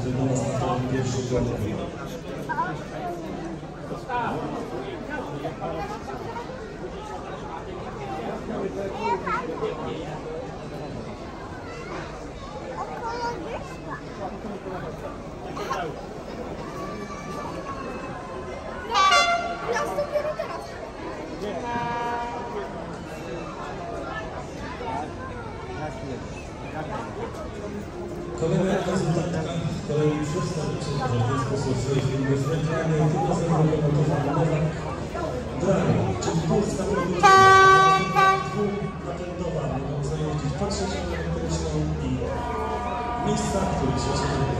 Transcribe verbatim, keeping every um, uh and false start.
żeby do nas na ten pierwszy krok. Kolejna prezentantka, której przedstawiciel w ten sposób swoich filmów reklamy, tylko zaproponowana Drago, czyli polska produkcja dwupatentowa, mogą zajeździć pod siecią elektryczną i miejsca, w których się